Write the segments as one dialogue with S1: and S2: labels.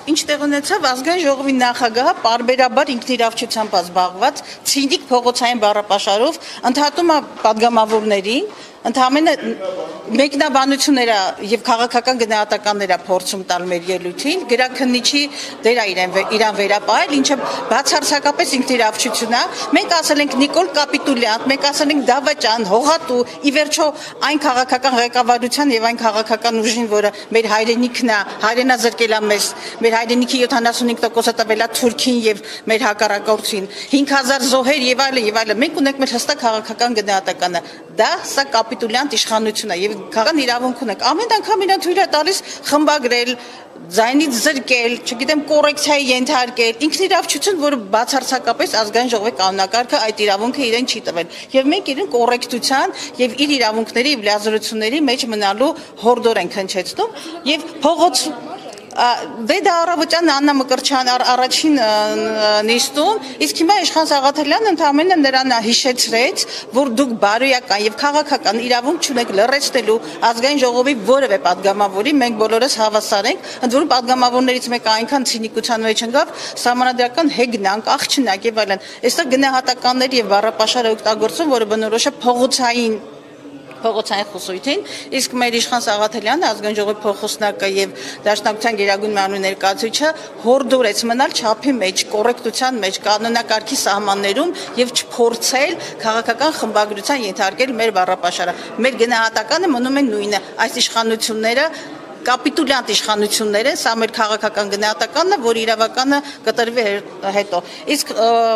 S1: Ինչ տեղ ունեցավ ազգային ժողովի նախագահը պարբերաբար ինքնիրավչությամբ զբաղված ցինիկ փողոցային բառապաշարով ընդհատում է падգամավորներին ընդհանրապես մեկնաբանությունները եւ քաղաքական գնահատականները փորձում տալ մեր ելույթին գրաքննիչի դերա իրան վերապահել ինչը բացարձակապես ինքնիրավչություն է մենք ասել ենք Նիկոլ Կապիտուլյան մենք ասել ենք Դավաճան Հողատու ի վերջո այն քաղաքական ղեկավարության եւ այն քաղաքական ուժին որը մեր հայրենիքն է հայրենազրկել է մեր հայրենիքի 75%-ը տվել է Թուրքին եւ մեր հակառակորդին 5000 զոհեր եւ այլն մենք ունենք մեր հստակ քաղաքական գնահատականը դա սա կապիտուլյան իշխանություն է եւ քաղաքական իրավունք ունենք ամեն անգամ իրան թույլ է տալիս խմբագրել ձայնից զրկել չգիտեմ կոռեկցիայի ենթարկել ինքնիրավչություն որը բացարձակապես ազգային ժողովի կանոնակարգը այդ իրավունքը իրեն չի տվել եւ մենք իրեն կոռեկտության եւ իր իրավունքների եւ լիազորությունների մեջ մնալու հորդոր ենք հնչեցնում եւ փողոց Դե դա առավոտյան Աննա Մկրտչյան առաջին նիստում, իսկ հիմա Իշխան Սաղաթելյանը ընդամենը նրան հիշեցրեց, որ դուք բարոյական եւ քաղաքական իրավունք չունեք լռեցնելու ազգային ժողովի որևէ падգամավորի, մենք բոլորս հավասար ենք, ընդ որում падգամավորներից մեկը այնքան ցինիկության մեջ ընկավ, սահմանադրական հեգնանք, աղջնակ եւ այլն։ Այստեղ գնահատականներ եւ բառապաշար օգտագործում, որը բնորոշ է փողոցային խուսույթին, իսկ մեր Իշխան Սաղաթելյանը ազգային ժողովի փոխոսնակը եւ Դաշնակցության գերագույն մարմնի ներկայացուցիչը հորդորեց մնալ չափի մեջ, կոռեկտության մեջ, կանոնակարգի սահմաններում եւ չփորձել քաղաքական խմբագրության ենթարկել մեր բառապաշարը։ Մեր գնահատականը մնում է նույնը, այս իշխանությունները կապիտուլյանտ իշխանություններ են, սա մեր քաղաքական գնահատականն է, որ իրավականը կտրվի հետո։ Իսկ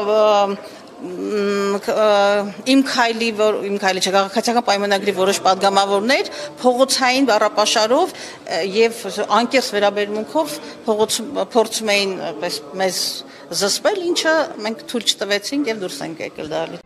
S1: իմ քայլի քաղաքացիական պայմանագրի որոշ падգամավորներ փողոցային բառապաշարով եւ անկեղծ վերաբերմունքով փորձում էին մեզ զսպել, ինչը մենք թույլ չտվեցինք եւ դուրս ենք եկել դալի։